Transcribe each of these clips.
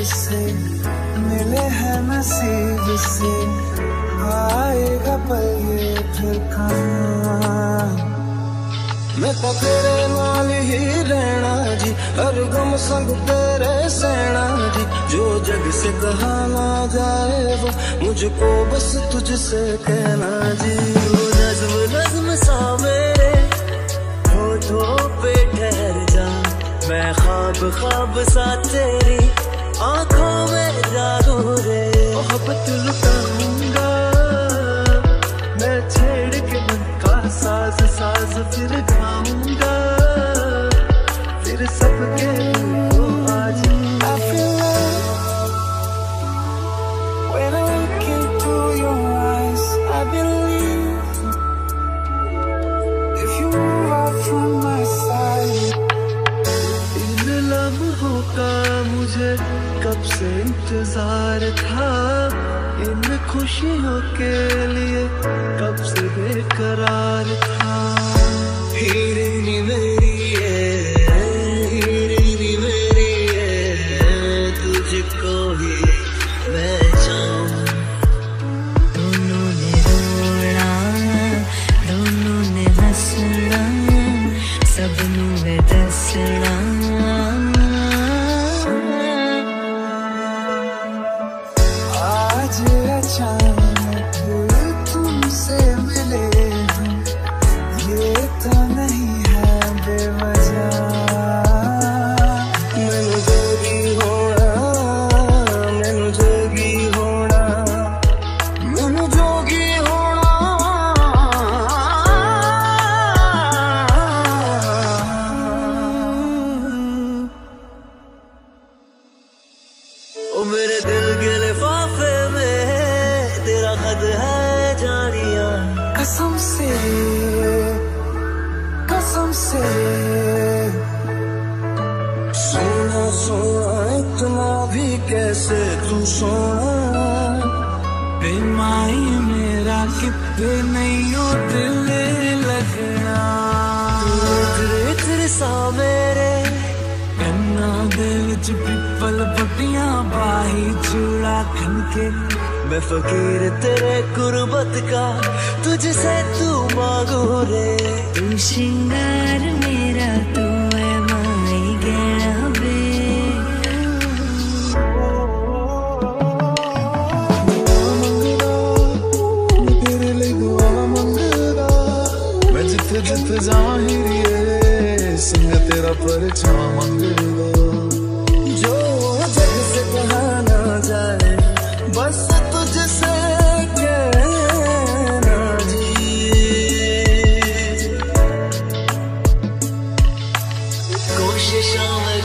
से मिले हैं नसीब से, आएगा पल ये फिर कहाँ। मैं तो तेरे नाल ही रहना जी, हर गम संग तेरे सहना जी। जो जग से कहा ना जाए वो मुझको बस तुझसे कहना जी। नज़्म नज़्म सा मेरे होठों पे ठहर जा, मैं ख्वाब ख्वाब सा तेरी आंखों में जागू रे। मोहब्बत लुटाऊंगा मैं छेड़ के मन का साज साज, फिर गाऊंगा फिर सबके को आज। I feel love when I look into your eyes. I believe if you move out from my side. इन लम्हों का मुझे कब से इंतजार था, इन खुशियों के लिए कब से बेकरार था। हीरे नी मेरी हीरे मेरी तुझको ही मैं चाहूं। दोनों ने रोना दोनों ने हंसना, सबनू वे दसना। आज अचानक तुमसे मिले हम, ये तो नहीं है बेवजह। मैनू जोगी होना मैनू जोगी होना मैनू जोगी होना। ओ मेरे दिल के लिफाफे में तेरा खत है जानिया। कसम से सोना सोना इतना भी कैसे तू सोना। बेमाई मेरा कितने नहीं हो दिल लगना। तेरे सा मेरे कन्ना दे विच पिपल पट्टियां बाही चूड़ा खनके। मैं फकीर तेरे गुरबत का तुझसे तू मांगू रे। तू श्रृंगार मेरा तू है माई गहना वे। तेरे लिए दुआ मंगदा, मैं जिथे जिथे जाहिर सिंह तेरा परछा मंगदा। जो जग से कहा ना जाए बस तुझसे कहना जी। कोशिशों में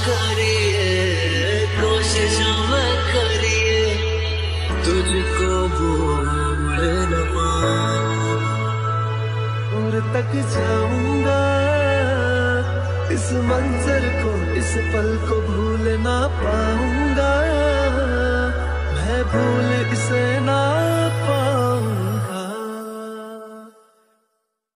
करिए तुझको भूल न पाऊं। और तक जाऊंगा इस मंजर को, इस पल को भूल ना पाऊंगा। मैं भूल इसे ना पाऊंगा।